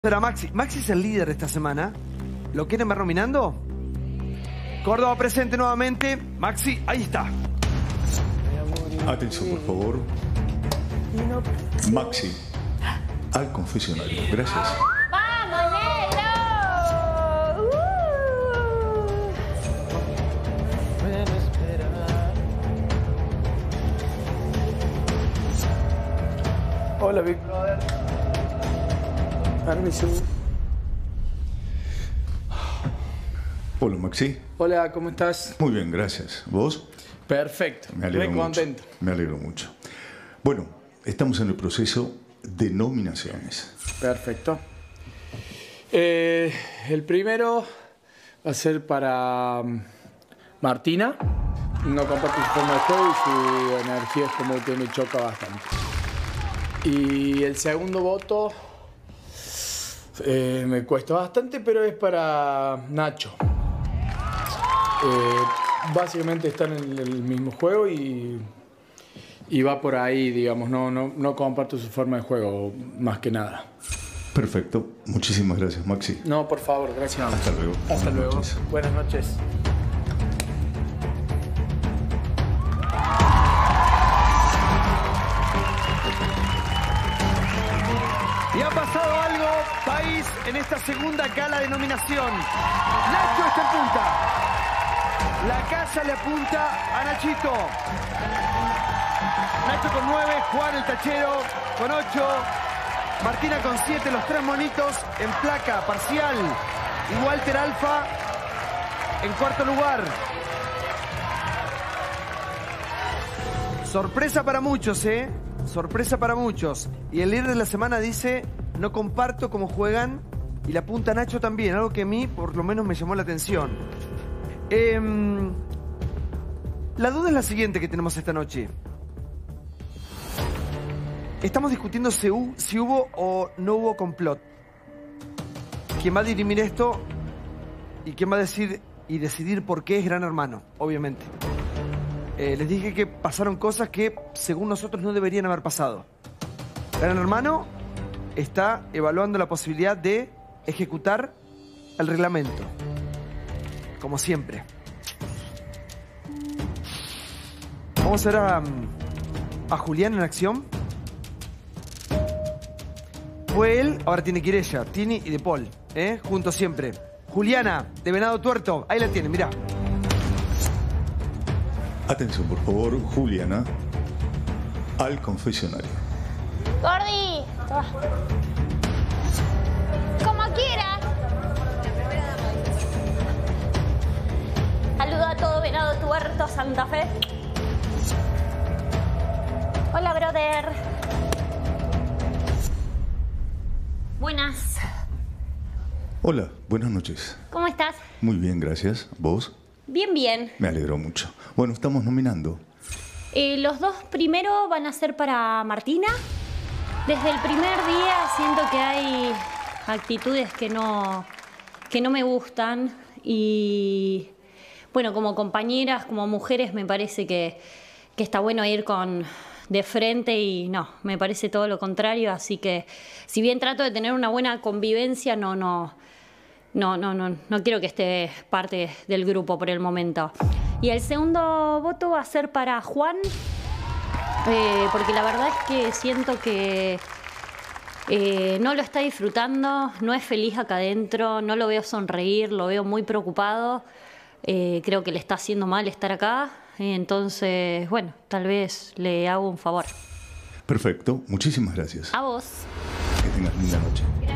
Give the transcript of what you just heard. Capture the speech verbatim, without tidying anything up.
Era Maxi. Maxi es el líder esta semana. ¿Lo quieren ver nominando? Córdoba presente nuevamente. Maxi, ahí está. Atención, por favor. Maxi, al confesionario. Gracias. ¡Vamos, negro! Uh. Hola, Big Brother. Permiso. Hola, Maxi. Hola, ¿cómo estás? Muy bien, gracias. ¿Vos? Perfecto. Me alegro Muy mucho. contento. Me alegro mucho. Bueno, estamos en el proceso de nominaciones. Perfecto. Eh, el primero va a ser para um, Martina. No comparte su forma de juego y su energía es como que me choca bastante. Y el segundo voto eh, me cuesta bastante, pero es para Nacho. Eh, básicamente están en el mismo juego y, y va por ahí, digamos, no, no, no comparto su forma de juego, más que nada. Perfecto. Muchísimas gracias, Maxi. No, por favor, gracias. Hasta luego. Hasta Buenas luego. noches. Buenas noches. Y ha pasado algo, país, en esta segunda gala de nominación. Nacho está en punta. La casa le apunta a Nachito. Nacho con nueve, Juan el tachero con ocho, Martina con siete, los tres monitos en placa parcial. Y Walter Alfa en cuarto lugar. Sorpresa para muchos, ¿eh? Sorpresa para muchos. Y el líder de la semana dice, no comparto cómo juegan. Y la apunta a Nacho también, algo que a mí por lo menos me llamó la atención. Eh, la duda es la siguiente que tenemos esta noche. Estamos discutiendo si, hu si hubo o no hubo complot. Quien va a dirimir esto y quien va a decir y decidir por qué es Gran Hermano, obviamente. Eh, les dije que pasaron cosas que, según nosotros, no deberían haber pasado. Gran Hermano está evaluando la posibilidad de ejecutar el reglamento. Como siempre. Vamos a ver a, a Julián en acción. Fue él, ahora tiene que ir ella, Tini y De Paul, ¿eh? Juntos siempre. Juliana, de Venado Tuerto, ahí la tienen, mirá. Atención, por favor, Juliana, al confesionario. Gordi. Como quieras. Saludo a todo Venado Tuerto, Santa Fe. Hola, brother. Buenas. Hola, buenas noches. ¿Cómo estás? Muy bien, gracias. ¿Vos? Bien, bien. Me alegro mucho. Bueno, estamos nominando. Eh, los dos primeros van a ser para Martina. Desde el primer día siento que hay actitudes que no, que no me gustan. Y bueno, como compañeras, como mujeres, me parece que, que está bueno ir con de frente y no, me parece todo lo contrario. Así que si bien trato de tener una buena convivencia, no, no, no, no, no, no quiero que esté parte del grupo por el momento. Y el segundo voto va a ser para Juan, eh, porque la verdad es que siento que eh, no lo está disfrutando, no es feliz acá adentro, no lo veo sonreír, lo veo muy preocupado. Eh, creo que le está haciendo mal estar acá, eh, entonces, bueno, tal vez le hago un favor. Perfecto, muchísimas gracias. A vos. Que tengas linda noche.